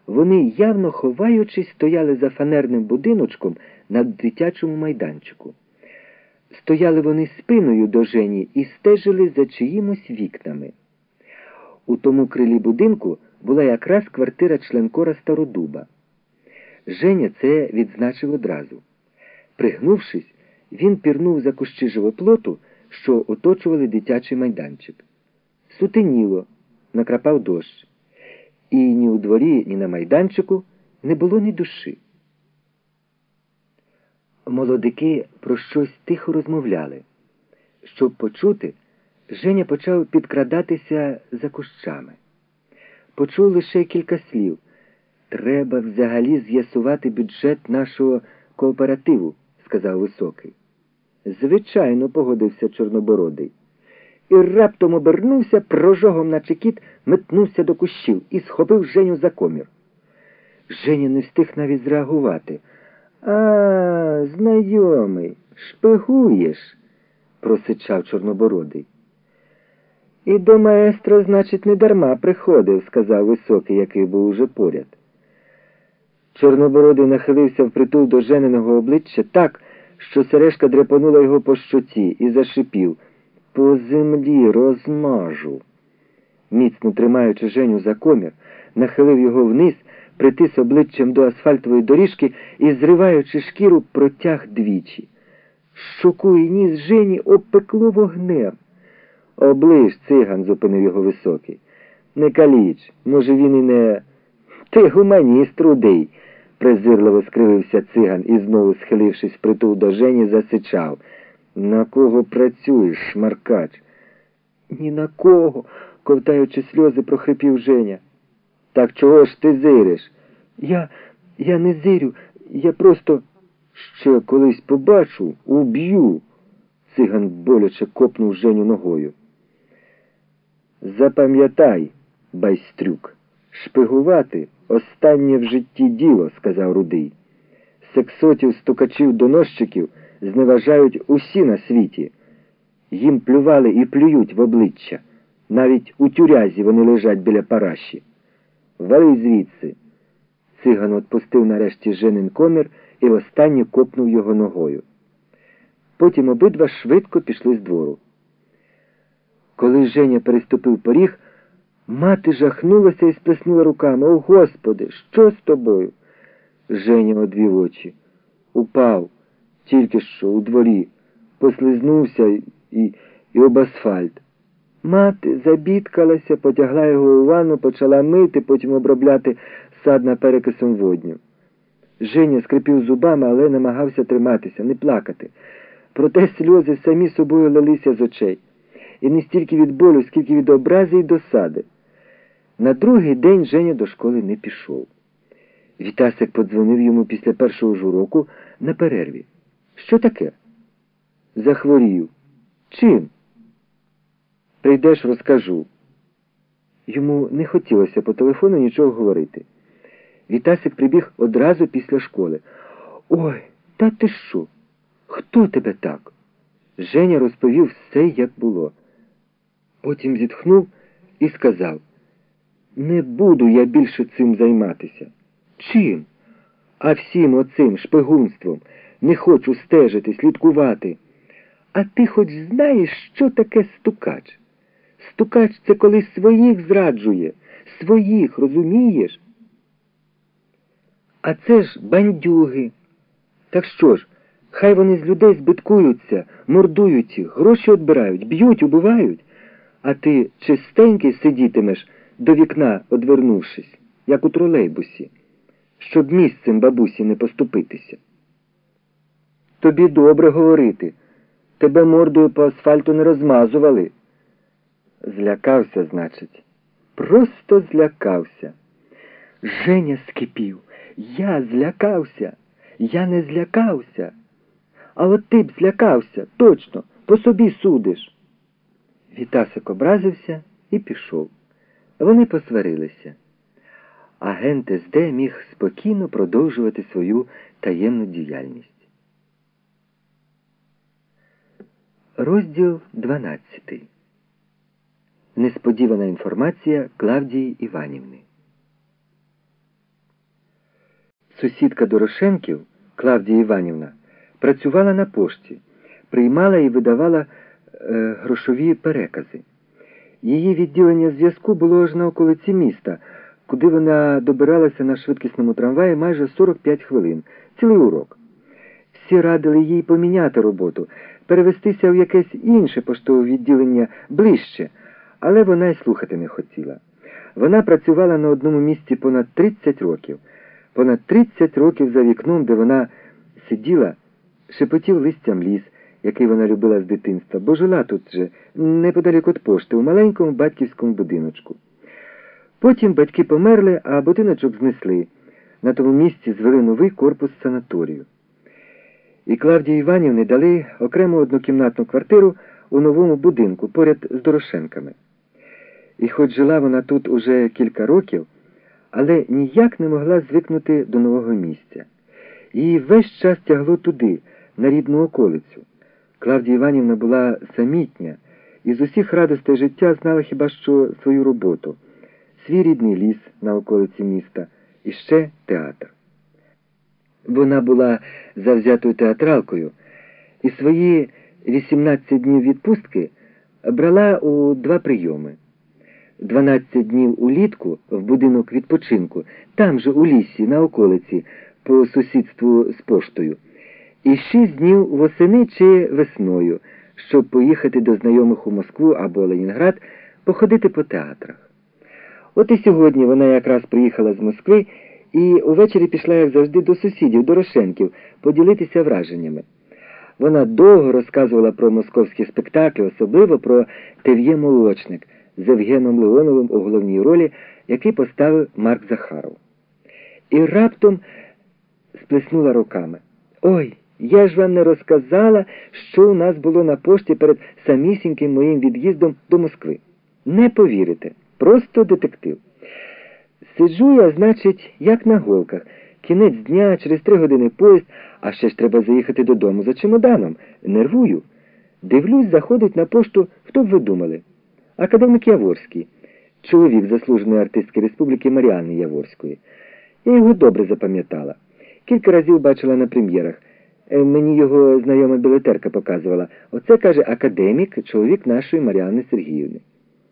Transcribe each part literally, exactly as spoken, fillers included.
Вони, явно ховаючись, стояли за фанерним будиночком на дитячому майданчику. Стояли вони спиною до Жені і стежили за чиїмось вікнами. У тому крилі будинку була якраз квартира членкора Стародуба. Женя це відзначив одразу. Пригнувшись, він пірнув за кущі живоплоту, що оточували дитячий майданчик. Сутеніло, накрапав дощ. І ні у дворі, ні на майданчику не було ні душі. Молодики про щось тихо розмовляли. Щоб почути, Женя почав підкрадатися за кущами. Почув лише кілька слів. «Треба взагалі з'ясувати бюджет нашого кооперативу», – сказав Високий. «Звичайно», – погодився Чорнобородий. І раптом обернувся, прожогом наче кіт, метнувся до кущів і схопив Женю за комір. Женя не встиг навіть зреагувати. «А, знайомий, шпигуєш», – просичав Чорнобородий. «І до маестро, значить, не дарма приходив», – сказав Високий, який був уже поряд. Чорнобородий нахилився впритул до Жениного обличчя так, що сережка дряпанула його по щоці і зашипів: «По землі розмажу». Міцно тримаючи Женю за комір, нахилив його вниз, притис обличчям до асфальтової доріжки і, зриваючи шкіру, протяг двічі. Щоку і ніс Жені обпекло вогнем. «Оближ, циган», – зупинив його Високий. «Не каліч, може він і не...» «Ти гуманіст, рудий», – презирливо скривився циган і, знову схилившись впритул до Жені, засичав: «На кого працюєш, шмаркач?» «Ні на кого», – ковтаючи сльози, прохрипів Женя. «Так чого ж ти зириш?» «Я... я не зирю, я просто...» «Ще колись побачу, уб'ю», – циган боляче копнув Женю ногою. «Запам'ятай, байстрюк, шпигувати – останнє в житті діло», – сказав Рудий. «Сексотів, стукачів, доносчиків зневажають усі на світі. Їм плювали і плюють в обличчя. Навіть у тюрязі вони лежать біля параші. Вали звідси». Циган отпустив нарешті Женин комір і востаннє копнув його ногою. Потім обидва швидко пішли з двору. Коли Женя переступив поріг, мати жахнулася і сплеснула руками: «О, Господи, що з тобою?» Женя одвів очі. «Упав, тільки що, у дворі, послизнувся і, і об асфальт». Мати забідкалася, потягла його у ванну, почала мити, потім обробляти садна перекисом водню. Женя скрипів зубами, але намагався триматися, не плакати. Проте сльози самі собою лилися з очей. І не стільки від болю, скільки від образи й досади. На другий день Женя до школи не пішов. Вітасик подзвонив йому після першого ж уроку на перерві. «Що таке?» «Захворів». «Чим?» «Прийдеш, розкажу». Йому не хотілося по телефону нічого говорити. Вітасик прибіг одразу після школи. «Ой, та ти що? Хто тебе так?» Женя розповів все, як було. Потім зітхнув і сказав: «Не буду я більше цим займатися». «Чим?» «А всім оцим шпигунством. Не хочу стежити, слідкувати». «А ти хоч знаєш, що таке стукач? Стукач – це коли своїх зраджує. Своїх, розумієш? А це ж бандюги. Так що ж, хай вони з людей збиткуються, мордують їх, гроші відбирають, б'ють, убивають. А ти чистенький сидітимеш, до вікна одвернувшись, як у тролейбусі, щоб місцем бабусі не поступитися». «Тобі добре говорити. Тебе мордою по асфальту не розмазували». Злякався, значить. Просто злякався. Женя скипів. «Я злякався. Я не злякався. А от ти б злякався, точно, по собі судиш». Вітасик образився і пішов. Вони посварилися. Агент ес де міг спокійно продовжувати свою таємну діяльність. Розділ дванадцятий. Несподівана інформація Клавдії Іванівни. Сусідка Дорошенків, Клавдія Іванівна, працювала на пошті, приймала і видавала е, грошові перекази. Її відділення зв'язку було аж на околиці міста, куди вона добиралася на швидкісному трамваї майже сорок п'ять хвилин, цілий урок. Всі радили їй поміняти роботу, перевестися в якесь інше поштове відділення ближче, але вона й слухати не хотіла. Вона працювала на одному місці понад тридцять років. Понад тридцять років за вікном, де вона сиділа, шепотів листям ліс, який вона любила з дитинства, бо жила тут же, неподалік від пошти, у маленькому батьківському будиночку. Потім батьки померли, а будиночок знесли. На тому місці звели новий корпус санаторію. І Клавдії Іванівні дали окрему однокімнатну квартиру у новому будинку, поряд з Дорошенками. І хоч жила вона тут уже кілька років, але ніяк не могла звикнути до нового місця. Її весь час тягло туди, на рідну околицю. Клавдія Іванівна була самітня, і з усіх радостей життя знала хіба що свою роботу, свій рідний ліс на околиці міста і ще театр. Вона була завзятою театралкою і свої вісімнадцять днів відпустки брала у два прийоми. дванадцять днів улітку в будинок відпочинку, там же у лісі, на околиці, по сусідству з поштою, і шість днів восени чи весною, щоб поїхати до знайомих у Москву або Ленінград, походити по театрах. От і сьогодні вона якраз приїхала з Москви і увечері пішла, як завжди, до сусідів, Дорошенків, поділитися враженнями. Вона довго розказувала про московські спектаклі, особливо про «Тев'є молочник» з Євгеном Леоновим у головній ролі, який поставив Марк Захаров. І раптом сплеснула руками. «Ой, я ж вам не розказала, що у нас було на пошті перед самісіньким моїм від'їздом до Москви. Не повірите, просто детектив. Сиджу я, значить, як на голках. Кінець дня, через три години поїзд, а ще ж треба заїхати додому за чемоданом. Нервую. Дивлюсь, заходить на пошту, хто б ви думали? Академік Яворський, чоловік заслуженої артистки республіки Маріанни Яворської. Я його добре запам'ятала. Кілька разів бачила на прем'єрах. Мені його знайома білетерка показувала. Оце, каже, академік, чоловік нашої Маріанни Сергіївни.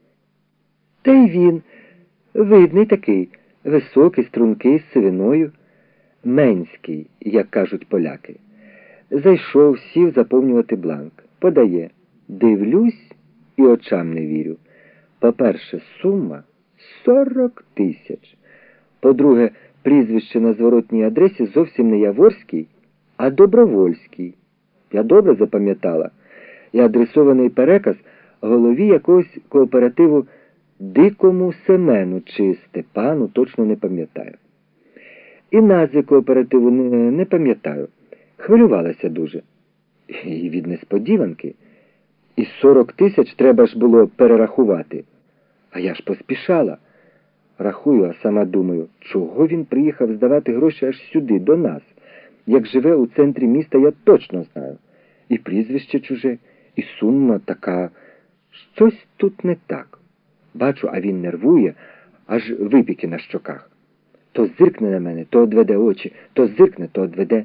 Та й він, видний такий, високий, стрункий, з сивиною, менський, як кажуть поляки. Зайшов, сів заповнювати бланк. Подає. Дивлюсь і очам не вірю. По-перше, сума сорок тисяч. По-друге, прізвище на зворотній адресі зовсім не Яворський, а Добровольський. Я добре запам'ятала. І адресований переказ голові якогось кооперативу Дикому Семену чи Степану, точно не пам'ятаю. І назви кооперативу не, не пам'ятаю. Хвилювалася дуже. І від несподіванки. І сорок тисяч треба ж було перерахувати. А я ж поспішала. Рахую, а сама думаю, чого він приїхав здавати гроші аж сюди, до нас. Як живе у центрі міста, я точно знаю. І прізвище чуже, і сума така. Щось тут не так. Бачу, а він нервує, аж випіки на щоках. То зиркне на мене, то одведе очі, то зиркне, то одведе.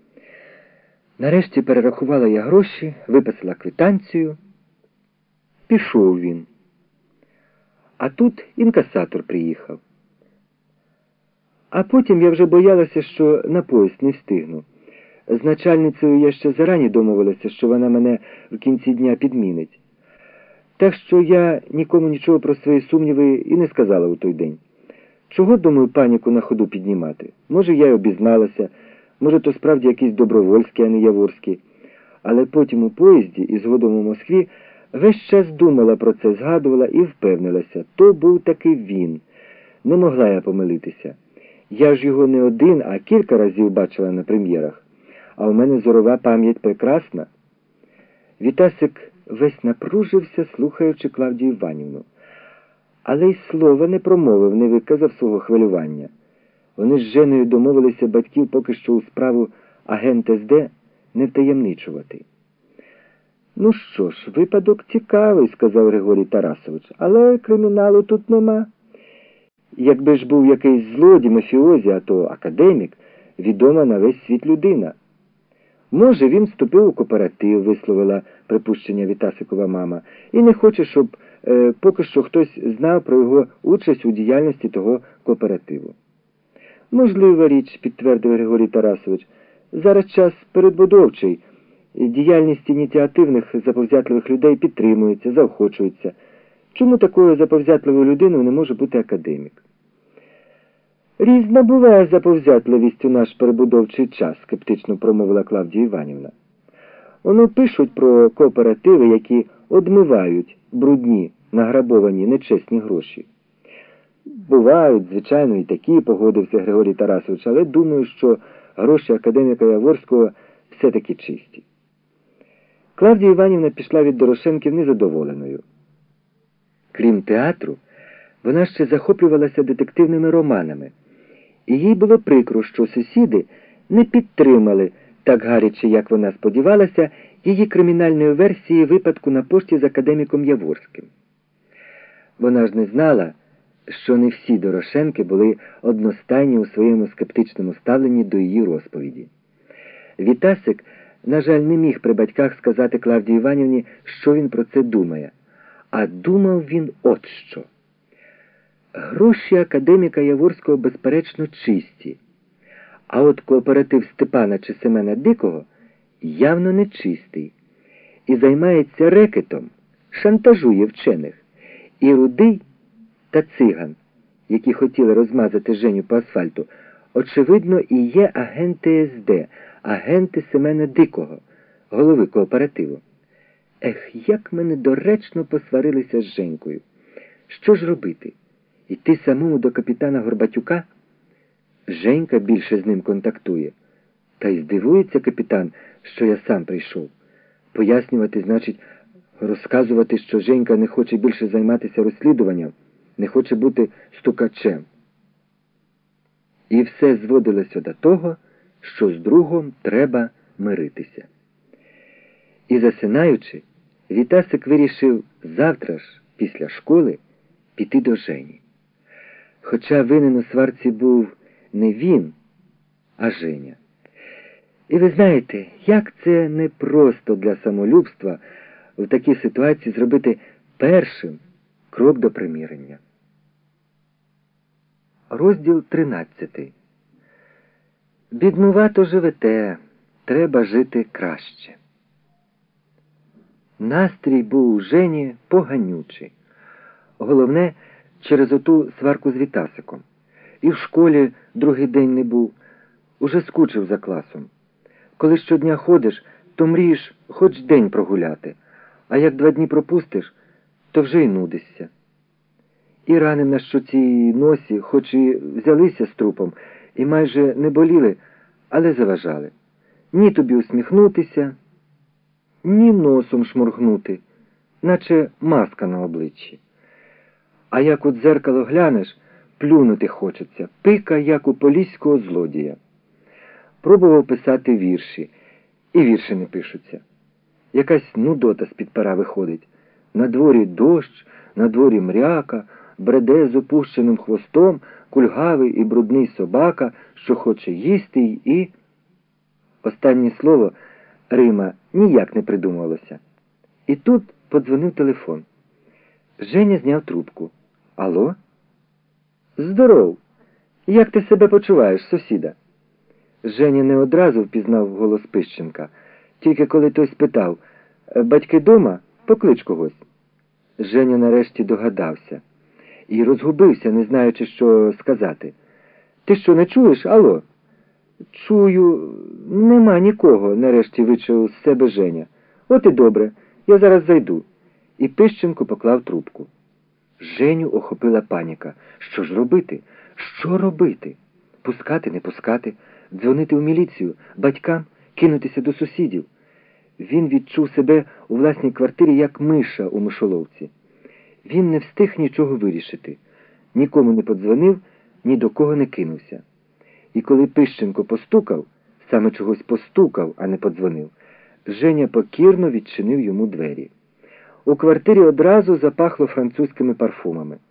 Нарешті перерахувала я гроші, виписала квитанцію. Пішов він. А тут інкасатор приїхав. А потім я вже боялася, що на поїзд не встигну. З начальницею я ще зарані домовилася, що вона мене в кінці дня підмінить. Так що я нікому нічого про свої сумніви і не сказала у той день. Чого, думаю, паніку на ходу піднімати? Може, я й обізналася, може, то справді якийсь Добровольський, а не Яворський. Але потім у поїзді і згодом у Москві весь час думала про це, згадувала і впевнилася. То був таки він. Не могла я помилитися. Я ж його не один, а кілька разів бачила на прем'єрах. А у мене зорова пам'ять прекрасна. Вітасик весь напружився, слухаючи Клавдію Іванівну. Але й слова не промовив, не виказав свого хвилювання. Вони з Женою домовилися батьків поки що у справу агент ес де не втаємничувати. «Ну що ж, випадок цікавий», – сказав Григорій Тарасович, – «але криміналу тут нема. Якби ж був якийсь злодій, мафіозі, а то академік, відома на весь світ людина. Може, він вступив у кооператив, висловила припущення Вітасикова мама, і не хоче, щоб е, поки що хтось знав про його участь у діяльності того кооперативу. Можлива річ, підтвердив Григорій Тарасович. Зараз час передбудовчий. Діяльність ініціативних заповзятливих людей підтримується, заохочується. Чому такою заповзятливою людиною не може бути академік? Різна буває заповзятливість у наш перебудовчий час, скептично промовила Клавдія Іванівна. Вони пишуть про кооперативи, які одмивають брудні, награбовані, нечесні гроші. Бувають, звичайно, і такі, погодився Григорій Тарасович, але думаю, що гроші академіка Яворського все-таки чисті. Клавдія Іванівна пішла від Дорошенків незадоволеною. Крім театру, вона ще захоплювалася детективними романами, і їй було прикро, що сусіди не підтримали так гаряче, як вона сподівалася, її кримінальної версії випадку на пошті з академіком Яворським. Вона ж не знала, що не всі Дорошенки були одностайні у своєму скептичному ставленні до її розповіді. Вітасик, на жаль, не міг при батьках сказати Клавдії Іванівні, що він про це думає. А думав він от що. Гроші академіка Яворського безперечно чисті, а от кооператив Степана чи Семена Дикого явно нечистий і займається рекетом, шантажує вчених. І Рудий та Циган, які хотіли розмазати Женю по асфальту, очевидно, і є агенти ес де, агенти Семена Дикого, голови кооперативу. Ех, як ми недоречно посварилися з Женькою. Що ж робити? Іти самому до капітана Горбатюка? Женька більше з ним контактує. Та й здивується капітан, що я сам прийшов. Пояснювати, значить, розказувати, що Женька не хоче більше займатися розслідуванням, не хоче бути стукачем. І все зводилося до того, що з другом треба миритися. І засинаючи, Вітасик вирішив завтра ж, після школи, піти до Жені. Хоча винен у сварці був не він, а Женя. І ви знаєте, як це непросто для самолюбства в такій ситуації зробити першим крок до примирення. Розділ тринадцятий. Біднувато живете, треба жити краще. Настрій був у Жені поганючий. Головне, через оту сварку з Вітасиком. І в школі другий день не був. Уже скучив за класом. Коли щодня ходиш, то мрієш хоч день прогуляти. А як два дні пропустиш, то вже й нудишся. І рани на щоці і носі, хоч і взялися з трупом, і майже не боліли, але заважали. Ні тобі усміхнутися, ні носом шморгнути, наче маска на обличчі. А як у дзеркало глянеш, плюнути хочеться, пика, як у поліського злодія. Пробував писати вірші, і вірші не пишуться. Якась нудота з-під пера виходить. На дворі дощ, на дворі мряка, бреде з опущеним хвостом кульгавий і брудний собака, що хоче їсти й і... Останнє слово Рима ніяк не придумувалося. І тут подзвонив телефон. Женя зняв трубку. Алло? Здоров! Як ти себе почуваєш, сусіда? Женя не одразу впізнав голос Пищенка. Тільки коли той спитав: батьки дома? Поклич когось. Женя нарешті догадався. І розгубився, не знаючи, що сказати. Ти що, не чуєш? Алло? Чую, нема нікого, нарешті вичав з себе Женя. От і добре, я зараз зайду. І Пищенко поклав трубку. Женю охопила паніка. Що ж робити? Що робити? Пускати, не пускати, дзвонити у міліцію, батькам, кинутися до сусідів. Він відчув себе у власній квартирі, як миша у мишоловці. Він не встиг нічого вирішити. Нікому не подзвонив, ні до кого не кинувся. І коли Пищенко постукав, саме чогось постукав, а не подзвонив, Женя покірно відчинив йому двері. У квартирі одразу запахло французькими парфумами.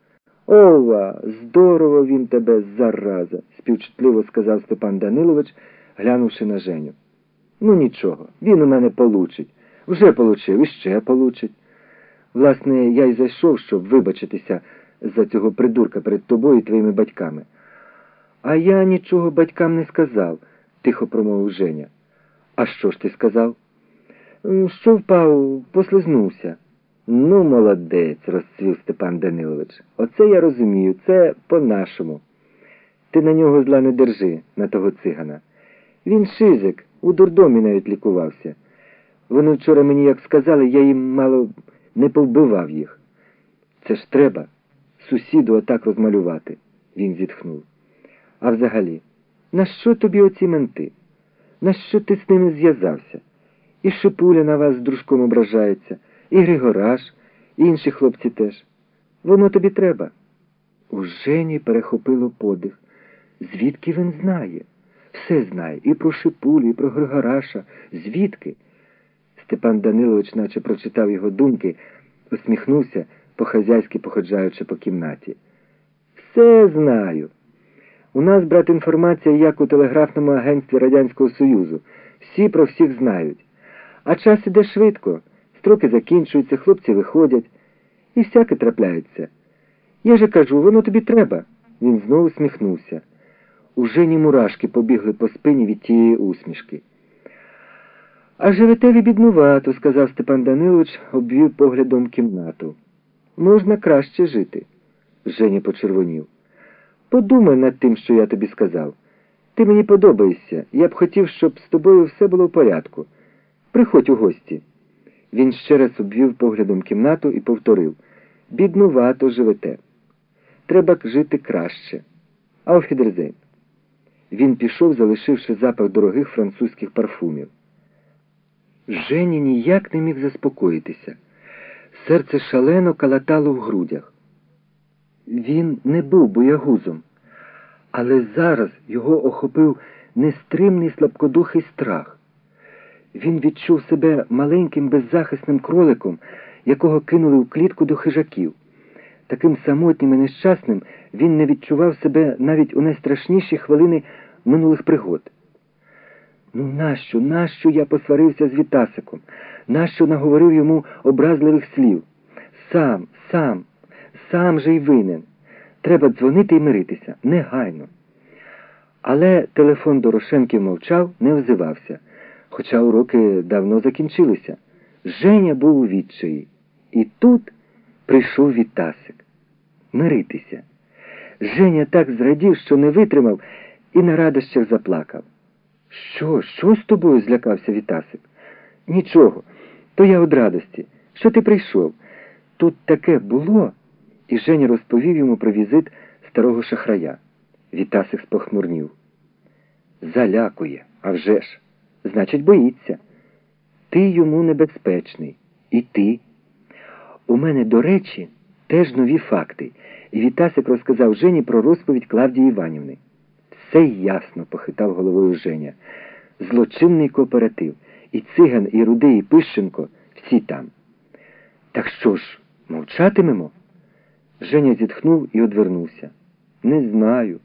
Ова, здорово він тебе, зараза, співчутливо сказав Степан Данилович, глянувши на Женю. Ну нічого, він у мене получить. Вже получив і ще получить. Власне, я й зайшов, щоб вибачитися за цього придурка перед тобою і твоїми батьками. А я нічого батькам не сказав, тихо промовив Женя. А що ж ти сказав? Що впав, послизнувся. Ну, молодець, розцвів Степан Данилович. Оце я розумію, це по-нашому. Ти на нього зла не держи, на того цигана. Він шизик, у дурдомі навіть лікувався. Вони вчора мені як сказали, я їм мало не повбивав їх. Це ж треба сусіду отак розмалювати, він зітхнув. А взагалі, на що тобі оці менти? На що ти з ними зв'язався? І Шипуля на вас з дружком ображається, і Григораш, і інші хлопці теж. Воно тобі треба. У Жені перехопило подих. Звідки він знає? Все знає. І про Шипулю, і про Григораша. Звідки? Степан Данилович наче прочитав його думки, усміхнувся, по-хазяйськи походжаючи по кімнаті. Все знаю. У нас, брат, інформація, як у телеграфному агентстві Радянського Союзу. Всі про всіх знають. А час іде швидко. Строки закінчуються, хлопці виходять. І всяке трапляється. Я же кажу, воно тобі треба. Він знову усміхнувся. У Жені мурашки побігли по спині від тієї усмішки. А живете ви біднувато, сказав Степан Данилович, обвів поглядом кімнату. Можна краще жити. Женя почервонів. Подумай над тим, що я тобі сказав. Ти мені подобаєшся. Я б хотів, щоб з тобою все було в порядку. Приходь у гості. Він ще раз обвів поглядом кімнату і повторив. Біднувато живете. Треба жити краще. Ауфідерзейн. Він пішов, залишивши запах дорогих французьких парфумів. Жені ніяк не міг заспокоїтися. Серце шалено калатало в грудях. Він не був боягузом, але зараз його охопив нестримний слабкодухий страх. Він відчув себе маленьким беззахисним кроликом, якого кинули в клітку до хижаків. Таким самотнім і нещасним він не відчував себе навіть у найстрашніші хвилини минулих пригод. Ну нащо, нащо я посварився з Вітасиком? Нащо наговорив йому образливих слів? Сам, сам, сам же й винен. Треба дзвонити і миритися, негайно. Але телефон Дорошенків мовчав, не озивався, хоча уроки давно закінчилися. Женя був у відчаї. І тут прийшов Вітасик. Миритися. Женя так зрадів, що не витримав і на радощах заплакав. Що, що з тобою, злякався Вітасик? Нічого, то я од радості. Що ти прийшов? Тут таке було. І Женя розповів йому про візит старого шахрая. Вітасик спохмурнів. Залякує, а вже ж. Значить, боїться. Ти йому небезпечний. І ти. У мене, до речі, теж нові факти. І Вітасик розказав Жені про розповідь Клавдії Іванівни. Все ясно, похитав головою Женя. Злочинний кооператив. І Циган, і Рудий, і Пищенко всі там. Так що ж, мовчатимемо? Женя зітхнув і одвернувся. Не знаю.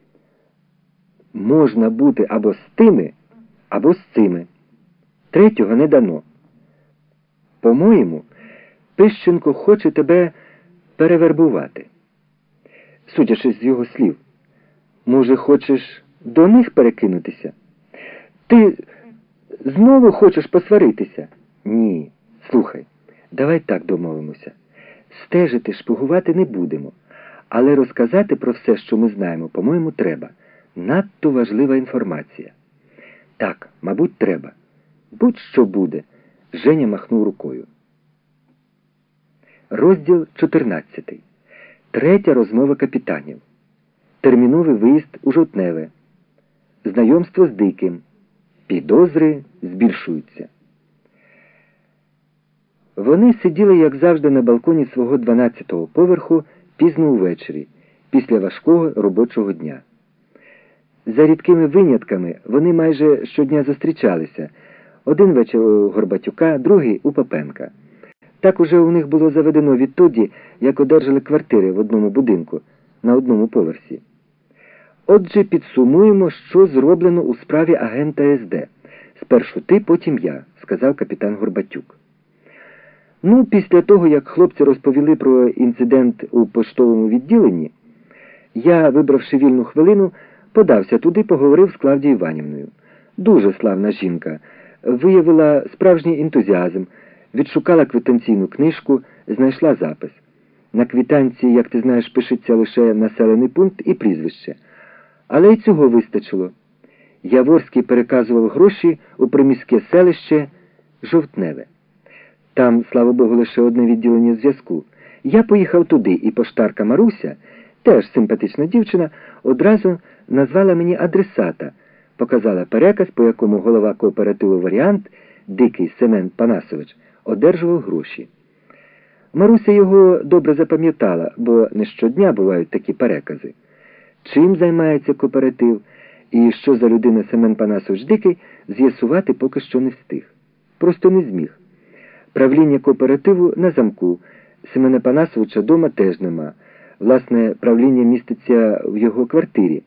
Можна бути або з тими, або з цими. Третього не дано. По-моєму, Пищенко хоче тебе перевербувати. Судячи з його слів. Може, хочеш до них перекинутися? Ти знову хочеш посваритися? Ні. Слухай, давай так домовимося. Стежити, шпигувати не будемо. Але розказати про все, що ми знаємо, по-моєму, треба. Надто важлива інформація. Так, мабуть, треба. Будь-що буде. Женя махнув рукою. Розділ чотирнадцятий. Третя розмова капітанів. Терміновий виїзд у Жовтневе. Знайомство з Диким. Підозри збільшуються. Вони сиділи, як завжди, на балконі свого дванадцятого поверху пізно увечері, після важкого робочого дня. За рідкими винятками вони майже щодня зустрічалися. Один вечір у Горбатюка, другий у Попенка. Так уже у них було заведено відтоді, як одержали квартири в одному будинку, на одному поверсі. Отже, підсумуємо, що зроблено у справі агента ес де. Спершу ти, потім я, сказав капітан Горбатюк. Ну, після того, як хлопці розповіли про інцидент у поштовому відділенні, я, вибравши вільну хвилину, подався туди, поговорив з Клавдією Іванівною. Дуже славна жінка, виявила справжній ентузіазм, відшукала квитанційну книжку, знайшла запис. На квитанції, як ти знаєш, пишеться лише населений пункт і прізвище. Але й цього вистачило. Яворський переказував гроші у приміське селище Жовтневе. Там, слава Богу, лише одне відділення зв'язку. Я поїхав туди, і поштарка Маруся, теж симпатична дівчина, одразу назвала мені адресата, показала переказ, по якому голова кооперативу «Варіант», Дикий Семен Панасович, одержував гроші. Маруся його добре запам'ятала, бо не щодня бувають такі перекази. Чим займається кооператив і що за людина Семен Панасович Дикий, з'ясувати поки що не встиг. Просто не зміг. Правління кооперативу на замку, Семена Панасовича дома теж нема. Власне, правління міститься в його квартирі.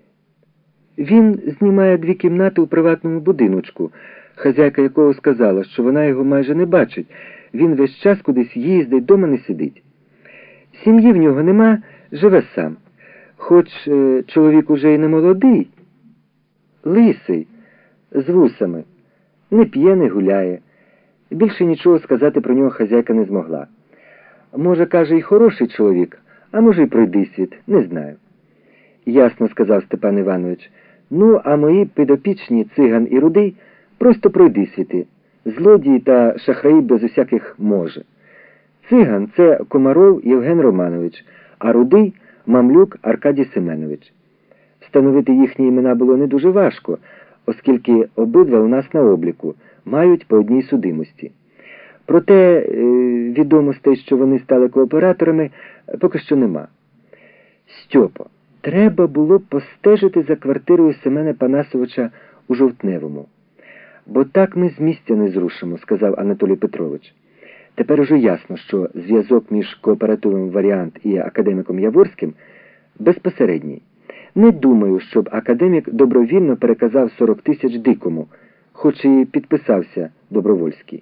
Він знімає дві кімнати у приватному будиночку, хазяйка якого сказала, що вона його майже не бачить. Він весь час кудись їздить, дома не сидить. Сім'ї в нього нема, живе сам. Хоч е, чоловік уже й не молодий, лисий, з вусами, не п'є, не гуляє. Більше нічого сказати про нього хазяйка не змогла. Може, каже, і хороший чоловік, а може, й пройдисвіт, не знаю. Ясно, сказав Степан Іванович. Ну, а мої підопічні Циган і Рудий просто пройдисвіти, злодії та шахраї без усяких може. Циган – це Комаров Євген Романович, а Рудий – Мамлюк Аркадій Семенович. Встановити їхні імена було не дуже важко, оскільки обидва у нас на обліку, мають по одній судимості. Проте відомостей, що вони стали кооператорами, поки що нема. Стьопо, треба було постежити за квартирою Семена Панасовича у Жовтневому. Бо так ми з місця не зрушимо, сказав Анатолій Петрович. Тепер уже ясно, що зв'язок між кооперативом «Варіант» і академіком Яворським безпосередній. Не думаю, щоб академік добровільно переказав сорок тисяч Дикому, хоч і підписався Добровольський.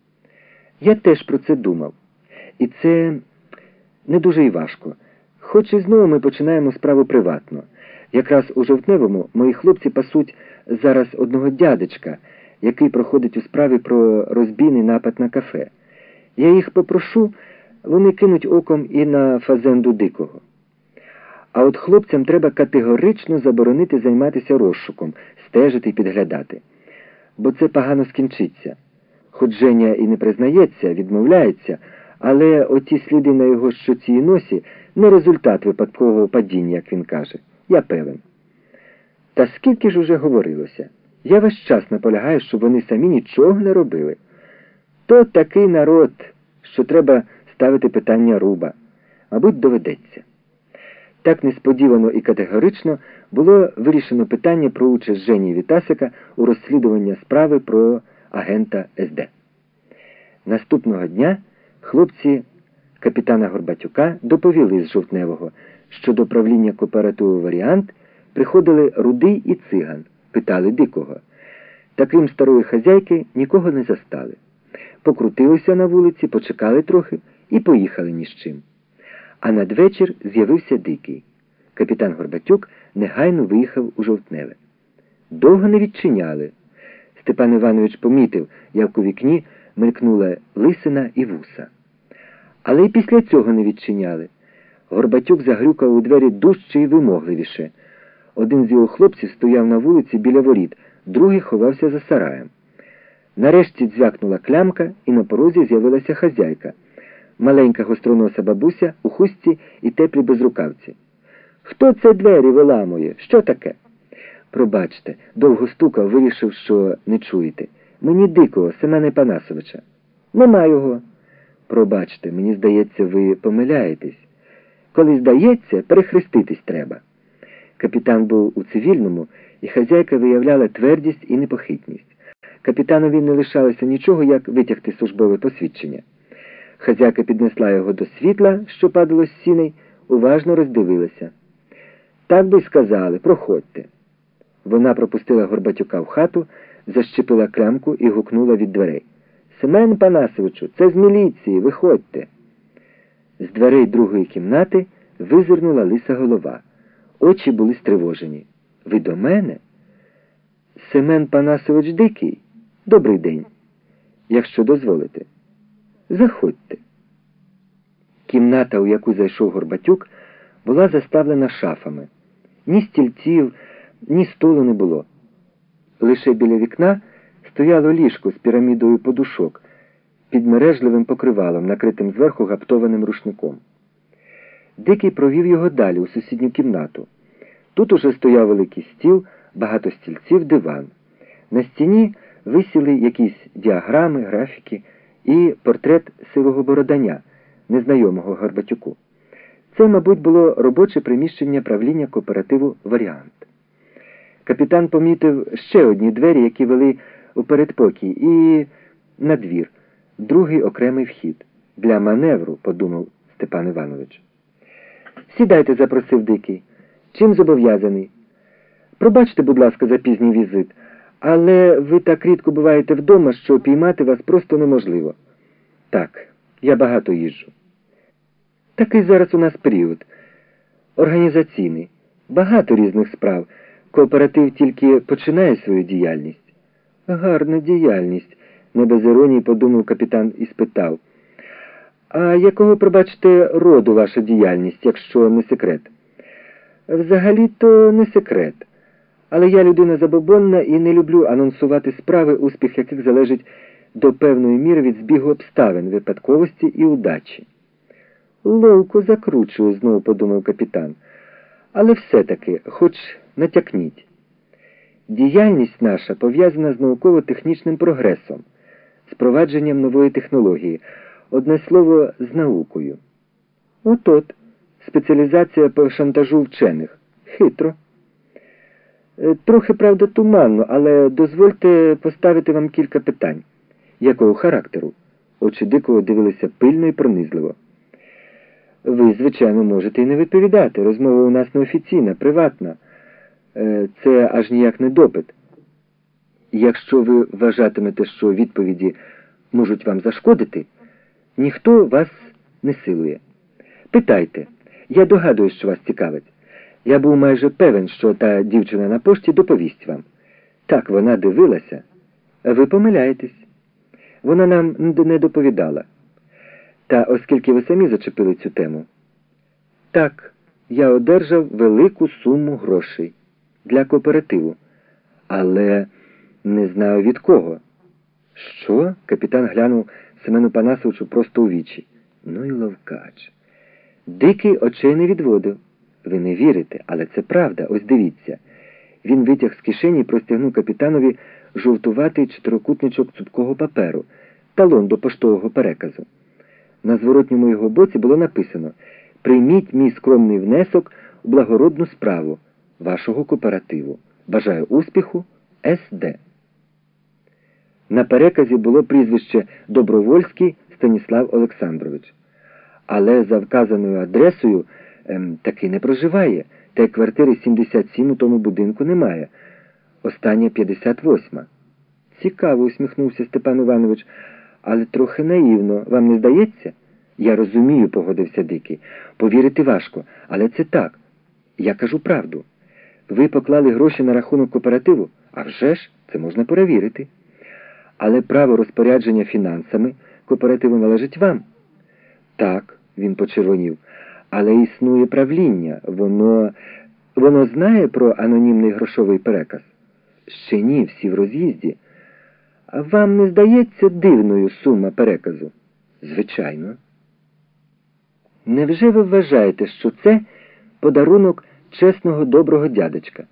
Я теж про це думав. І це не дуже й важко. Хоч і знову ми починаємо справу приватно. Якраз у Жовтневому мої хлопці пасуть зараз одного дядечка, який проходить у справі про розбійний напад на кафе. Я їх попрошу, вони кинуть оком і на Фазенду Дикого. А от хлопцям треба категорично заборонити займатися розшуком, стежити і підглядати. Бо це погано скінчиться. Хоч Женя і не признається, відмовляється, але оті сліди на його щоці і носі не результат випадкового падіння, як він каже. Я певен. Та скільки ж уже говорилося? Я весь час наполягаю, щоб вони самі нічого не робили. То такий народ, що треба ставити питання руба. Мабуть, доведеться. Так несподівано і категорично було вирішено питання про участь Жені Вітасика у розслідуванні справи про агента ес де. Наступного дня хлопці капітана Горбатюка доповіли з Жовтневого, що до правління кооперативу «Варіант» приходили Рудий і Циган, питали Дикого. Таким старої хазяйки нікого не застали. Покрутилися на вулиці, почекали трохи і поїхали ні з чим. А надвечір з'явився Дикий. Капітан Горбатюк негайно виїхав у Жовтневе. Довго не відчиняли. Степан Іванович помітив, як у вікні мелькнула лисина і вуса. Але й після цього не відчиняли. Горбатюк загрюкав у двері дужче і вимогливіше. Один з його хлопців стояв на вулиці біля воріт, другий ховався за сараєм. Нарешті дзвякнула клямка, і на порозі з'явилася хазяйка. Маленька гостроноса бабуся у хустці і теплій безрукавці. «Хто це двері виламує? Що таке?» «Пробачте, довго стукав, вирішив, що не чуєте. Мені Дикого, Семена Панасовича». «Нема його». «Пробачте, мені здається, ви помиляєтесь. Коли здається, перехреститись треба». Капітан був у цивільному, і хазяйка виявляла твердість і непохитність. Капітанові не лишалося нічого, як витягти службове посвідчення. Хазяйка піднесла його до світла, що падало з сіней, уважно роздивилася. Так би й сказали, проходьте. Вона пропустила Горбатюка в хату, защепила клямку і гукнула від дверей. Семен Панасовичу, це з міліції, виходьте. З дверей другої кімнати визирнула лиса голова. Очі були стривожені. Ви до мене? Семен Панасович Дикий? Добрий день. Якщо дозволите. Заходьте. Кімната, у яку зайшов Горбатюк, була заставлена шафами. Ні стільців, ні столу не було. Лише біля вікна стояло ліжко з пірамідою подушок, під мережливим покривалом, накритим зверху гаптованим рушником. Дикий провів його далі, у сусідню кімнату. Тут уже стояв великий стіл, багато стільців, диван. На стіні висіли якісь діаграми, графіки і портрет сивого бороданя, незнайомого Горбатюку. Це, мабуть, було робоче приміщення правління кооперативу «Варіант». Капітан помітив ще одні двері, які вели у передпокій, і на двір, другий окремий вхід. Для маневру, подумав Степан Іванович. Сідайте, запросив Дикий. Чим зобов'язаний? Пробачте, будь ласка, за пізній візит, але ви так рідко буваєте вдома, що піймати вас просто неможливо. Так, я багато їжджу. Такий зараз у нас період. Організаційний. Багато різних справ. Кооператив тільки починає свою діяльність. Гарна діяльність, не без іронії подумав капітан і спитав. А якого, пробачте, роду ваша діяльність, якщо не секрет? Взагалі-то не секрет. Але я людина забобонна і не люблю анонсувати справи, успіх яких залежить до певної міри від збігу обставин, випадковості і удачі. Ловко закручую, знову подумав капітан. Але все-таки, хоч натякніть. Діяльність наша пов'язана з науково-технічним прогресом, з провадженням нової технології, одне слово, з наукою. От-от, спеціалізація по шантажу вчених. Хитро. Трохи, правда, туманно, але дозвольте поставити вам кілька питань. Якого характеру? Очі Дикого дивилися пильно і пронизливо. Ви, звичайно, можете і не відповідати. Розмова у нас неофіційна, приватна. Це аж ніяк не допит. Якщо ви вважатимете, що відповіді можуть вам зашкодити, ніхто вас не силує. Питайте. Я догадуюсь, що вас цікавить. Я був майже певен, що та дівчина на пошті доповість вам. Так, вона дивилася. Ви помиляєтесь. Вона нам не доповідала. Та оскільки ви самі зачепили цю тему. Так, я одержав велику суму грошей для кооперативу. Але не знаю від кого. Що? Капітан глянув Семену Панасовичу просто у вічі. Ну і ловкач. Дикий очей не відводив. Ви не вірите, але це правда. Ось дивіться. Він витяг з кишені і простягнув капітанові жовтуватий чотирикутничок цупкого паперу, талон до поштового переказу. На зворотньому його боці було написано: «Прийміть мій скромний внесок у благородну справу вашого кооперативу. Бажаю успіху. С Д» На переказі було прізвище Добровольський Станіслав Олександрович. Але за вказаною адресою ем, таки не проживає, та й квартири сімдесят сім у тому будинку немає. Остання п'ятдесят восьма. Цікаво, усміхнувся Степан Іванович, але трохи наївно. Вам не здається? Я розумію, погодився Дикий. Повірити важко, але це так. Я кажу правду. Ви поклали гроші на рахунок кооперативу? А вже ж, це можна перевірити. Але право розпорядження фінансами кооперативу належить вам. Так, він почервонів. Але існує правління. Воно... Воно знає про анонімний грошовий переказ? Ще ні, всі в роз'їзді. А вам не здається дивною сума переказу? Звичайно. Невже ви вважаєте, що це подарунок чесного доброго дядечка?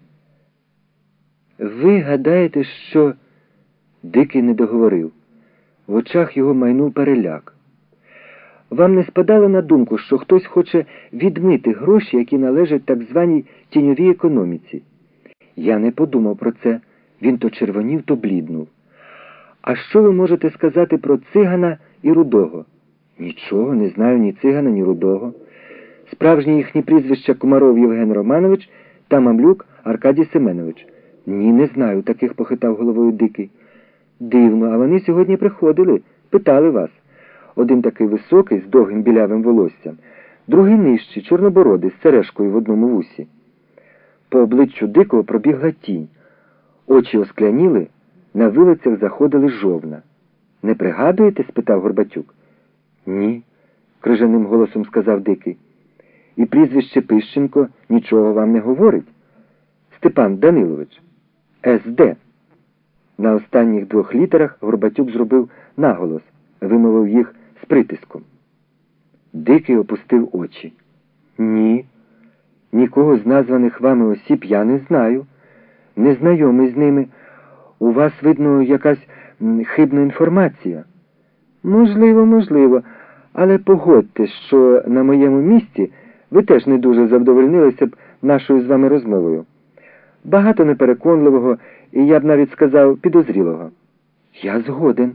Ви гадаєте, що... Дикий не договорив. В очах його майнув переляк. Вам не спадало на думку, що хтось хоче відмити гроші, які належать так званій тіньовій економіці? Я не подумав про це. Він то червонів, то бліднув. А що ви можете сказати про Цигана і Рудого? Нічого, не знаю ні цигана, ні рудого. Справжні їхні прізвища Комаров Євген Романович та Мамлюк Аркадій Семенович. Ні, не знаю, таких похитав головою Дикий. Дивно, а вони сьогодні приходили, питали вас. Один такий високий, з довгим білявим волоссям, другий нижчий, чорнобородий, з сережкою в одному вусі. По обличчю Дикого пробігла тінь. Очі оскляніли, на вилицях заходили жовна. «Не пригадуєте?» – спитав Горбатюк. «Ні», – крижаним голосом сказав Дикий. «І прізвище Пищенко нічого вам не говорить?» «Степан Данилович. С Д» На останніх двох літерах Горбатюк зробив наголос, вимовив їх з притиском. Дикий опустив очі. «Ні, нікого з названих вами осіб я не знаю. Не знайомий з ними. У вас, видно, якась хибна інформація». «Можливо, можливо. Але погодьтесь, що на моєму місці ви теж не дуже задовольнилися б нашою з вами розмовою. Багато непереконливого і, я б навіть сказав, підозрілого». «Я згоден.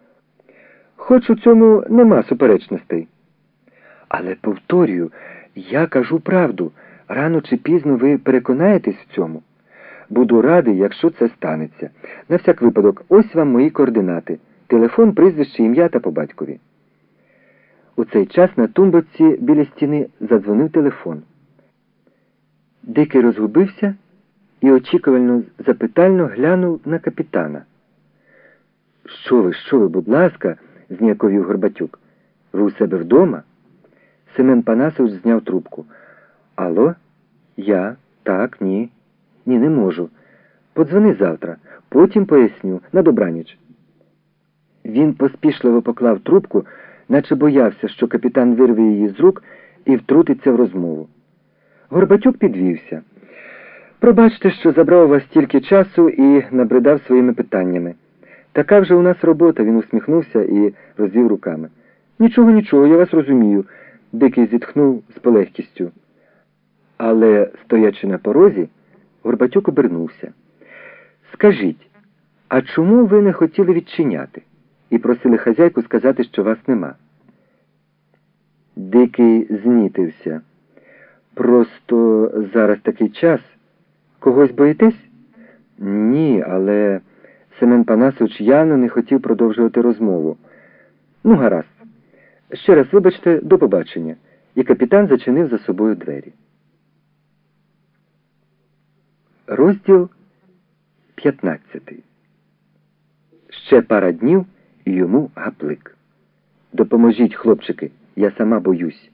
Хоч у цьому нема суперечностей. Але, повторюю, я кажу правду. Рано чи пізно ви переконаєтесь в цьому. Буду радий, якщо це станеться. На всяк випадок, ось вам мої координати. Телефон, прізвище, ім'я та по батькові». У цей час на тумбочці біля стіни задзвонив телефон. Дикий розгубився і очікувально запитально глянув на капітана. «Що ви, що ви, будь ласка?» – зніяковів Горбатюк. «Ви у себе вдома?» Семен Панасович зняв трубку. «Алло? Я? Так, ні. Ні, не можу. Подзвони завтра. Потім поясню. На добраніч». Він поспішливо поклав трубку, наче боявся, що капітан вирве її з рук і втрутиться в розмову. Горбатюк підвівся. «Пробачте, що забрав у вас стільки часу і набридав своїми питаннями. Така вже у нас робота», – він усміхнувся і розвів руками. «Нічого, нічого, я вас розумію», – Дикий зітхнув з полегкістю. Але, стоячи на порозі, Горбатюк обернувся. «Скажіть, а чому ви не хотіли відчиняти?» І просили хазяйку сказати, що вас нема. Дикий знітився. «Просто зараз такий час. Когось боїтесь?» «Ні, але...» Семен Панасович явно не хотів продовжувати розмову. «Ну, гаразд. Ще раз вибачте, до побачення». І капітан зачинив за собою двері. Розділ п'ятнадцятий. Ще пара днів і йому гаплик. «Допоможіть, хлопчики, я сама боюсь».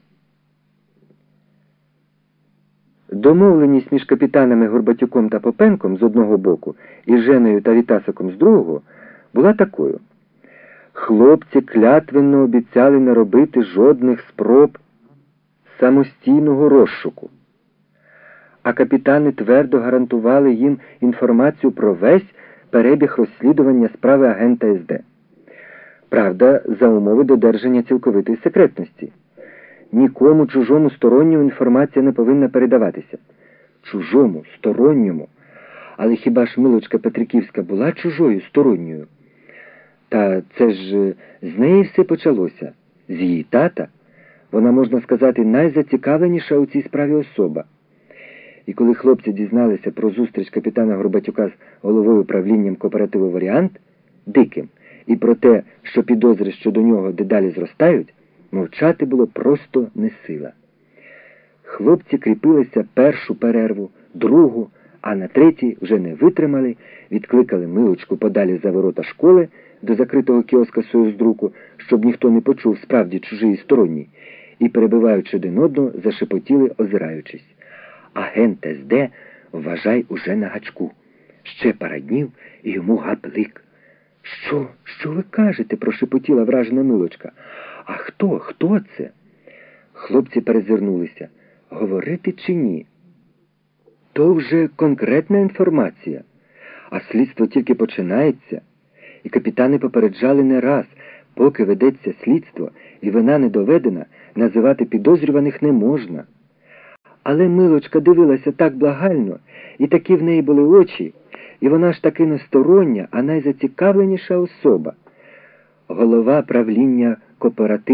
Домовленість між капітанами Горбатюком та Попенком з одного боку і Женою та Вітасиком з другого була такою. Хлопці клятвенно обіцяли не робити жодних спроб самостійного розшуку. А капітани твердо гарантували їм інформацію про весь перебіг розслідування справи агента С Д. Правда, за умови додержання цілковитої секретності. Нікому чужому сторонньому інформація не повинна передаватися. Чужому, сторонньому. Але хіба ж Милочка Петриківська була чужою, сторонньою? Та це ж з неї все почалося. З її тата. Вона, можна сказати, найзацікавленіша у цій справі особа. І коли хлопці дізналися про зустріч капітана Горбатюка з головою правлінням кооперативу «Варіант» Диким, і про те, що підозри щодо нього дедалі зростають, мовчати було просто не сила. Хлопці кріпилися першу перерву, другу, а на третій вже не витримали, відкликали Милочку подалі за ворота школи до закритого кіоска «Союздруку», щоб ніхто не почув справді чужий і сторонній, і, перебиваючи один одного, зашепотіли, озираючись. Агент С Д, вважай, уже на гачку. Ще пара днів і йому гаплик. «Що? Що ви кажете?» – прошепотіла вражена Милочка. «А хто? Хто це?» Хлопці перезирнулися. Говорити чи ні? То вже конкретна інформація. А слідство тільки починається. І капітани попереджали не раз, поки ведеться слідство і вина не доведена, називати підозрюваних не можна. Але Милочка дивилася так благально, і такі в неї були очі, і вона ж таки не стороння, а найзацікавленіша особа. Голова правління кооперативу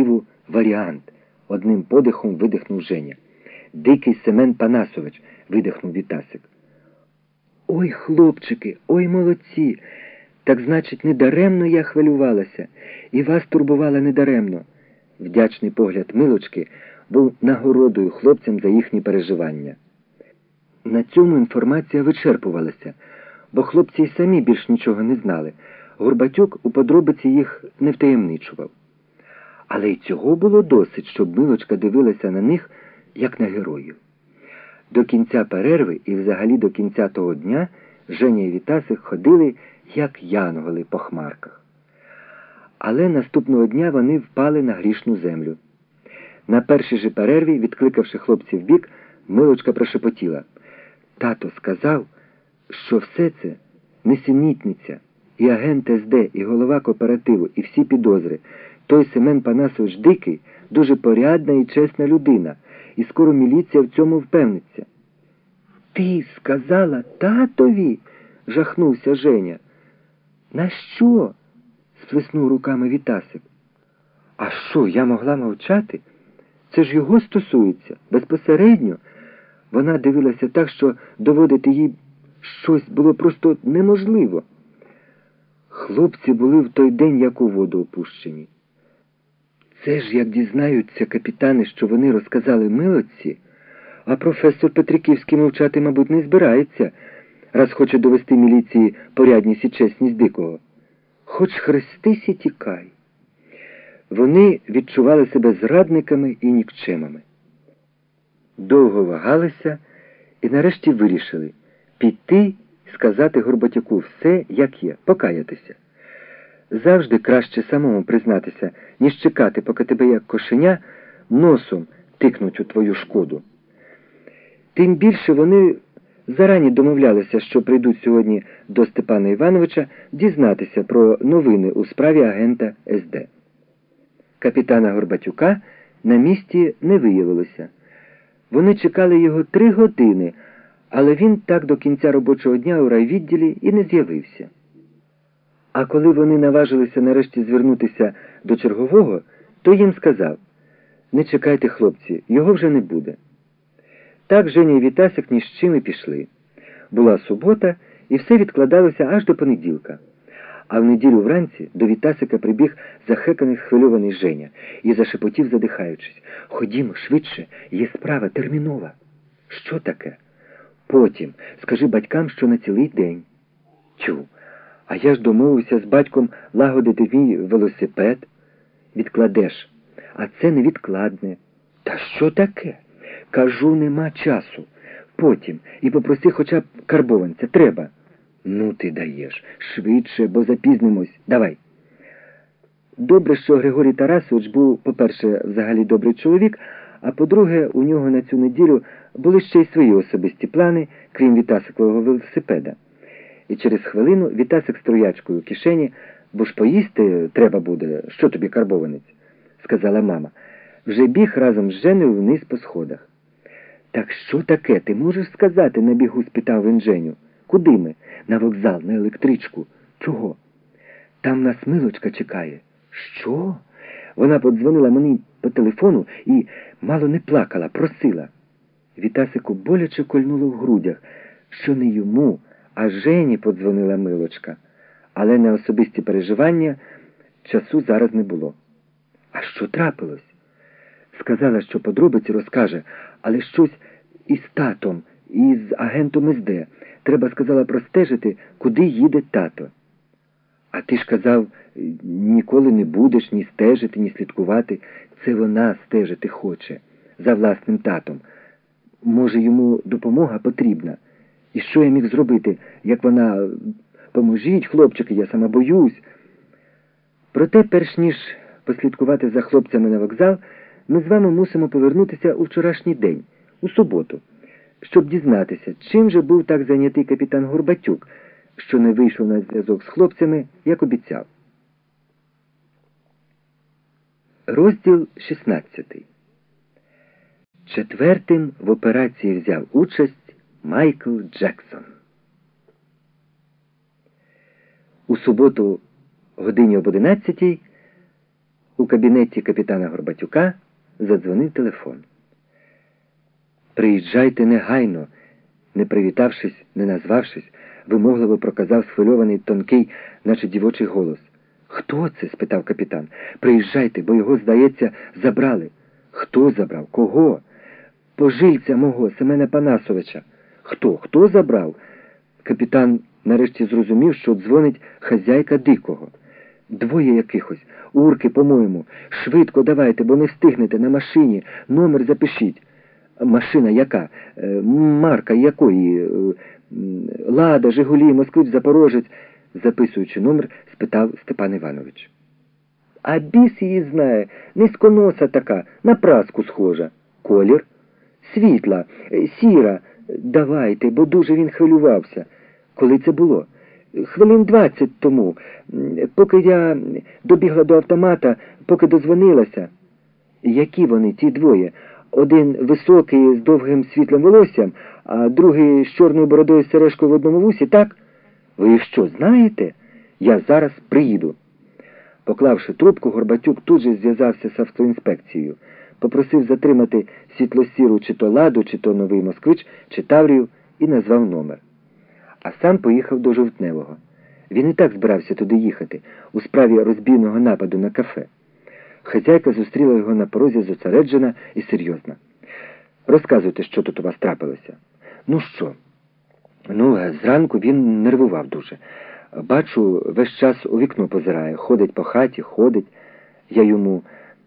Варіант, одним подихом видихнув Женя. Дикий Семен Панасович, видихнув Вітасик. Ой, хлопчики, ой, молодці! Так значить, недаремно я хвилювалася, і вас турбувала недаремно. Вдячний погляд Милочки був нагородою хлопцям за їхні переживання. На цьому інформація вичерпувалася, бо хлопці й самі більш нічого не знали. Горбатюк у подробиці їх не втаємничував. Але й цього було досить, щоб Милочка дивилася на них, як на героїв. До кінця перерви і взагалі до кінця того дня Женя і Вітасик ходили, як янголи по хмарках. Але наступного дня вони впали на грішну землю. На першій же перерві, відкликавши хлопців вбік, Милочка прошепотіла. Тато сказав, що все це несенітниця, і агент ес де, і голова кооперативу, і всі підозри. Той Семен Панасович Дикий дуже порядна і чесна людина, і скоро міліція в цьому впевниться. Ти сказала татові? Жахнувся Женя. На що? Сплеснув руками Вітасик. А що, я могла мовчати? Це ж його стосується, безпосередньо. Вона дивилася так, що доводити їй щось було просто неможливо. Хлопці були в той день як у воду опущені. Це ж, як дізнаються капітани, що вони розказали Милоці, а професор Петриківський мовчати, мабуть, не збирається, раз хоче довести міліції порядність і чесність Дикого. Хоч хрестись і тікай. Вони відчували себе зрадниками і нікчемами. Довго вагалися і нарешті вирішили піти і сказати Горбатюку все, як є, покаятися. Завжди краще самому признатися, ніж чекати, поки тебе, як кошеня, носом тикнуть у твою шкоду. Тим більше вони зарані домовлялися, що прийдуть сьогодні до Степана Івановича дізнатися про новини у справі агента ес де. Капітана Горбатюка на місці не виявилося. Вони чекали його три години, але він так до кінця робочого дня у райвідділі і не з'явився. А коли вони наважилися нарешті звернутися до чергового, то їм сказав: «Не чекайте, хлопці, його вже не буде». Так Женя і Вітасик ні з чим і пішли. Була субота, і все відкладалося аж до понеділка. А в неділю вранці до Вітасика прибіг захеканий, схвильований Женя і зашепотів, задихаючись: «Ходімо, швидше, є справа термінова». «Що таке?» «Потім. Скажи батькам, що на цілий день». «Тю, а я ж домовився з батьком лагодити мій велосипед». «Відкладеш. А це невідкладне». «Та що таке?» «Кажу, нема часу. Потім. І попроси хоча б карбованця. Треба». «Ну ти даєш. Швидше, бо запізнимось. Давай». Добре, що Григорій Тарасович був, по-перше, взагалі добрий чоловік, а по-друге, у нього на цю неділю були ще й свої особисті плани, крім Вітасикового велосипеда. І через хвилину Вітасик з троячкою у кишені: «Бо ж поїсти треба буде, що тобі карбованець», — сказала мама. Вже біг разом з Женею вниз по сходах. «Так що таке, ти можеш сказати?» — на бігу спитав він Женю. «Куди ми?» «На вокзал, на електричку». «Чого?» «Там нас Милочка чекає». «Що?» Вона подзвонила мені по телефону і мало не плакала, просила. Вітасику боляче кольнуло в грудях, що не йому, а Жені подзвонила Милочка. Але на особисті переживання часу зараз не було. «А що трапилось?» Сказала, що подробиці розкаже, але щось із татом, із агентом ес де. Треба, сказала, простежити, куди їде тато. «А ти ж казав, ніколи не будеш ні стежити, ні слідкувати. Це вона стежити хоче за власним татом. Може, йому допомога потрібна? І що я міг зробити, як вона: поможіть, хлопчики, я сама боюсь». Проте, перш ніж послідкувати за хлопцями на вокзал, ми з вами мусимо повернутися у вчорашній день, у суботу, щоб дізнатися, чим же був так зайнятий капітан Горбатюк, що не вийшов на зв'язок з хлопцями, як обіцяв. Розділ шістнадцятий. Четвертим в операції взяв участь Майкл Джексон. У суботу годині об одинадцятій У кабінеті капітана Горбатюка задзвонив телефон. «Приїжджайте негайно», не привітавшись, не назвавшись, вимогливо проказав схвильований, тонкий, наче дівочий голос. «Хто це?» – спитав капітан. «Приїжджайте, бо його, здається, забрали». «Хто забрав? Кого?» «Пожильця мого, Семена Панасовича». «Хто? Хто забрав?» Капітан нарешті зрозумів, що дзвонить хазяйка Дикого. «Двоє якихось. Урки, по-моєму. Швидко давайте, бо не встигнете на машині. Номер запишіть». «Машина яка? Марка якої? Лада, Жигулі, Москвич, Запорожець?» Записуючи номер, спитав Степан Іванович. «А біс її знає. Низьконоса така, на праску схожа». «Колір?» «Світла, сіра. Давайте, бо дуже він хвилювався». «Коли це було?» «Хвилин двадцять тому. Поки я добігла до автомата, поки дозвонилася». «Які вони, ті двоє? Один високий, з довгим світлим волоссям, а другий з чорною бородою з сережкою в одному вусі, так? Ви їх що, знаєте? Я зараз приїду». Поклавши трубку, Горбатюк тут же зв'язався з автоінспекцією. Попросив затримати світло-сіру чи то Ладу, чи то новий Москвич, чи Таврію і назвав номер. А сам поїхав до Жовтневого. Він і так збирався туди їхати, у справі розбійного нападу на кафе. Хазяйка зустріла його на порозі зосереджена і серйозна. «Розказуйте, що тут у вас трапилося». «Ну що?» «Ну, зранку він нервував дуже. Бачу, весь час у вікно позирає, ходить по хаті, ходить. Я йому: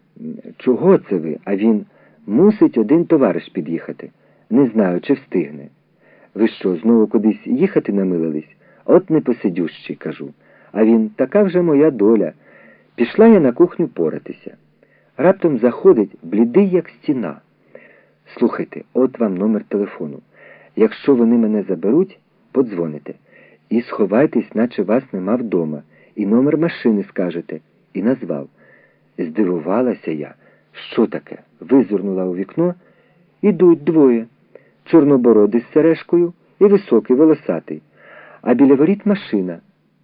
чого це ви? А він: мусить один товариш під'їхати. Не знаю, чи встигне. Ви що, знову кудись їхати намилились? От непосидющий, кажу. А він: така вже моя доля. Пішла я на кухню поратися. Раптом заходить, блідий, як стіна. Слухайте, от вам номер телефону. Якщо вони мене заберуть, подзвоните. І сховайтесь, наче вас нема вдома. І номер машини скажете». І назвав. Здивувалася я. Що таке? Визирнула у вікно. Ідуть двоє. Чорнобородий з сережкою і високий, волосатий. А біля воріт машина.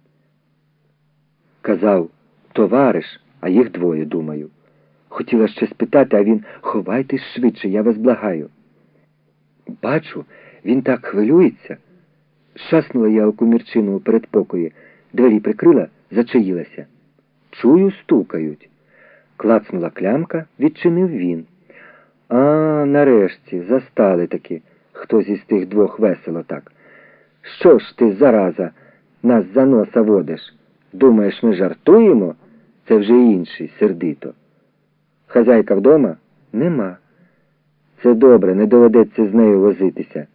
Казав: товариш, а їх двоє, думаю. Хотіла ще спитати, а він: ховайтесь швидше, я вас благаю. Бачу, він так хвилюється. Шаснула я у комірчину у передпокої, двері прикрила, зачаїлася. Чую, стукають. Клацнула клямка, відчинив він. А, нарешті, застали таки. Хтось із тих двох весело так. Що ж ти, зараза, нас за носа водиш? Думаєш, ми жартуємо? Це вже інший, сердито. Хазяйка вдома? Нема. Це добре, не доведеться з нею возитися.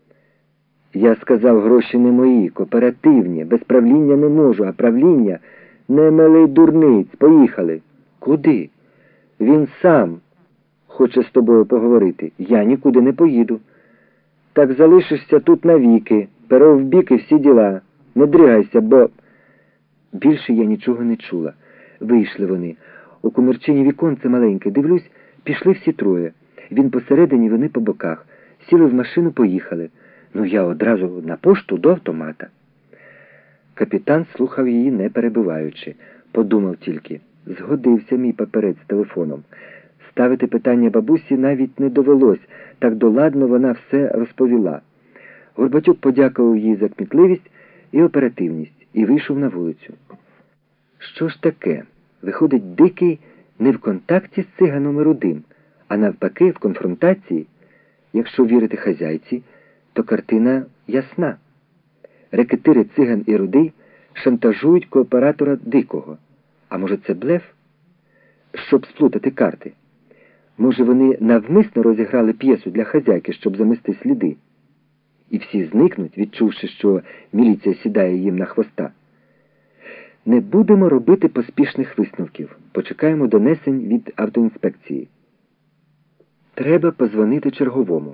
Я сказав, гроші не мої, кооперативні, без правління не можу, а правління — не милий дурниць, поїхали. Куди? Він сам хоче з тобою поговорити. Я нікуди не поїду. Так залишишся тут навіки, перо в бік і всі діла. Не дригайся, бо... Більше я нічого не чула. Вийшли вони. У комірчині віконце маленьке, дивлюсь, пішли всі троє. Він посередині, вони по боках. Сіли в машину, поїхали. Ну, я одразу на пошту до автомата. Капітан слухав її, не перебиваючи. Подумав тільки: згодився мій паперець з телефоном. Ставити питання бабусі навіть не довелось, так доладно вона все розповіла. Горбатюк подякував їй за кмітливість і оперативність і вийшов на вулицю. Що ж таке? Виходить, Дикий не в контакті з циганом і Рудим, а навпаки в конфронтації. Якщо вірити хазяйці, то картина ясна. Рекетири Циган і Рудий шантажують кооператора Дикого. А може, це блеф? Щоб сплутати карти. Може, вони навмисно розіграли п'єсу для хазяйки, щоб замести сліди? І всі зникнуть, відчувши, що міліція сідає їм на хвоста. Не будемо робити поспішних висновків. Почекаємо донесень від автоінспекції. Треба позвонити черговому.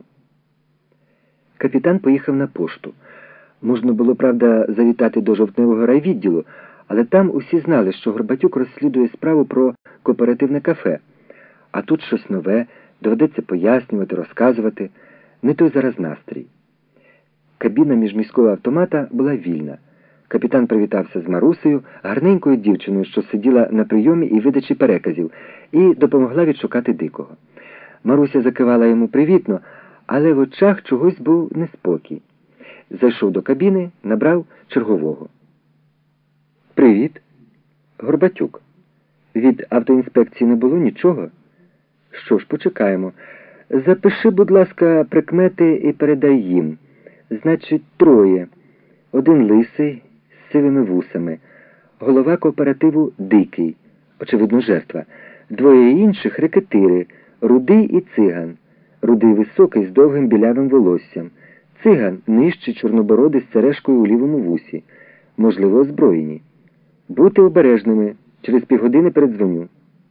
Капітан поїхав на пошту. Можна було, правда, завітати до Жовтневого райвідділу, але там усі знали, що Горбатюк розслідує справу про кооперативне кафе. А тут щось нове, доведеться пояснювати, розказувати. Не той зараз настрій. Кабіна міжміського автомата була вільна. Капітан привітався з Марусею, гарненькою дівчиною, що сиділа на прийомі і видачі переказів, і допомогла відшукати Дикого. Маруся закивала йому привітно, але в очах чогось був неспокій. Зайшов до кабіни, набрав чергового. «Привіт. Горбатюк. Від автоінспекції не було нічого? Що ж, почекаємо. Запиши, будь ласка, прикмети і передай їм. Значить, троє. Один лисий, з сивими вусами. Голова кооперативу Дикий. Очевидно, жертва. Двоє інших – рекетири. Рудий і циган. Рудий високий, з довгим білявим волоссям. Циган нижчий, чорнобородий, з сережкою у лівому вусі. Можливо, озброєні. Бути обережними. Через півгодини передзвоню».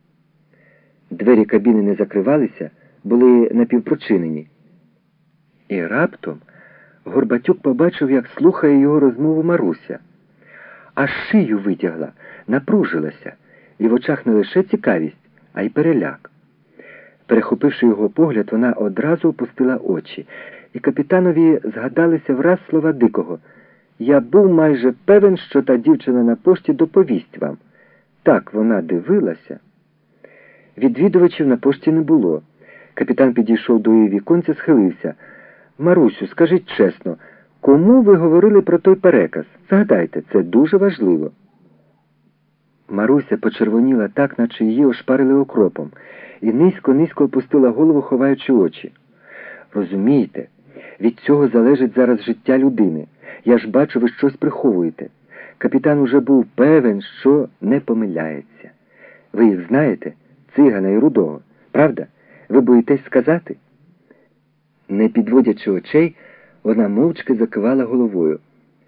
Двері кабіни не закривалися, були напівпрочинені. І раптом Горбатюк побачив, як слухає його розмову Маруся. Аж шию витягла, напружилася, і в очах не лише цікавість, а й переляк. Перехопивши його погляд, вона одразу опустила очі, і капітанові згадалися враз слова Дикого. «Я був майже певен, що та дівчина на пошті доповість вам». Так вона дивилася. Відвідувачів на пошті не було. Капітан підійшов до її віконця, схилився. «Марусю, скажіть чесно, кому ви говорили про той переказ? Згадайте, це дуже важливо». Маруся почервоніла так, наче її ошпарили окропом, і низько-низько опустила голову, ховаючи очі. «Розумієте, від цього залежить зараз життя людини. Я ж бачу, ви щось приховуєте». Капітан уже був певен, що не помиляється. «Ви їх знаєте? Цигана і Рудого. Правда? Ви боїтесь сказати?» Не підводячи очей, вона мовчки закивала головою.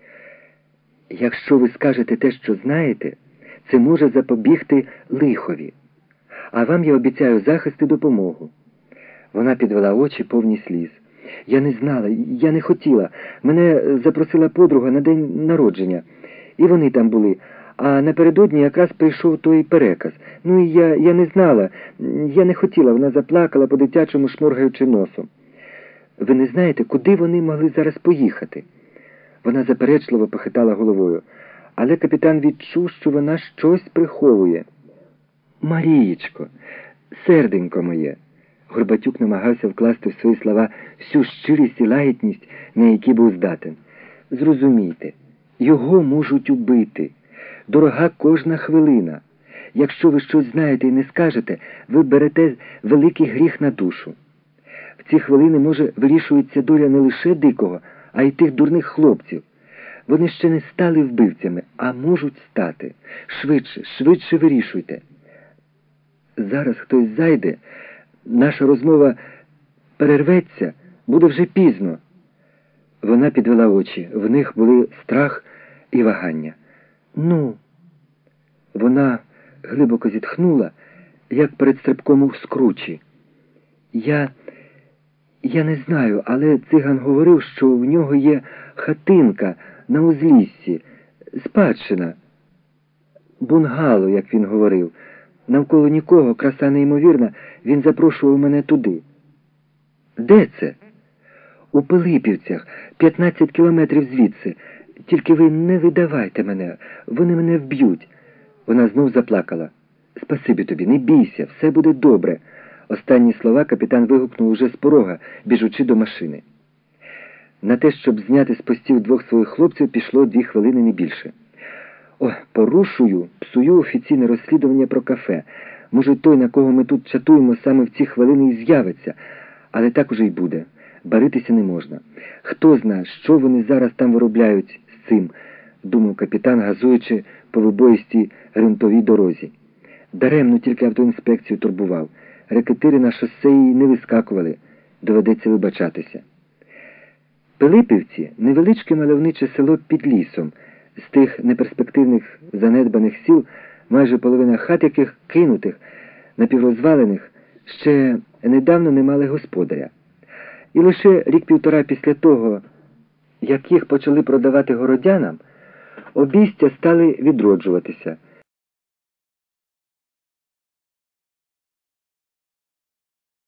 «Якщо ви скажете те, що знаєте, це може запобігти лихові. А вам я обіцяю захист і допомогу». Вона підвела очі, повні сліз. «Я не знала, я не хотіла. Мене запросила подруга на день народження. І вони там були. А напередодні якраз прийшов той переказ. Ну і я, я не знала, я не хотіла». Вона заплакала, по-дитячому шморгаючи носом. «Ви не знаєте, куди вони могли зараз поїхати?» Вона заперечливо похитала головою. Але капітан відчув, що вона щось приховує. «Марієчко, серденько моє!» Горбатюк намагався вкласти в свої слова всю щирість і лагідність, на які був здатен. «Зрозумійте, його можуть убити. Дорога кожна хвилина. Якщо ви щось знаєте і не скажете, ви берете великий гріх на душу. В ці хвилини, може, вирішується доля не лише Дикого, а й тих дурних хлопців. Вони ще не стали вбивцями, а можуть стати. Швидше, швидше вирішуйте. Зараз хтось зайде, наша розмова перерветься, буде вже пізно». Вона підвела очі, в них були страх і вагання. «Ну?» Вона глибоко зітхнула, як перед стрибком у скручі. «Я... я не знаю, але циган говорив, що в нього є хатинка на узліссі, спадщина. Бунгало, як він говорив. Навколо нікого, краса неймовірна, він запрошував мене туди». «Де це?» «У Пилипівцях, п'ятнадцять кілометрів звідси. Тільки ви не видавайте мене, вони мене вб'ють». Вона знов заплакала. «Спасибі тобі, не бійся, все буде добре». Останні слова капітан вигукнув уже з порога, біжучи до машини. На те, щоб зняти з постів двох своїх хлопців, пішло дві хвилини, не більше. «О, порушую, псую офіційне розслідування про кафе. Може, той, на кого ми тут чатуємо, саме в ці хвилини і з'явиться. Але так уже й буде. Баритися не можна. Хто знає, що вони зараз там виробляють з цим», – думав капітан, газуючи по вибоїстій ґрунтовій дорозі. Даремно тільки автоінспекцію турбував. Рекетири на шосе її не вискакували. Доведеться вибачатися. Пилипівці – невеличке мальовниче село під лісом. З тих неперспективних занедбаних сіл, майже половина хат яких кинутих, напіврозвалених, ще недавно не мали господаря. І лише рік-півтора після того, як їх почали продавати городянам, обійстя стали відроджуватися.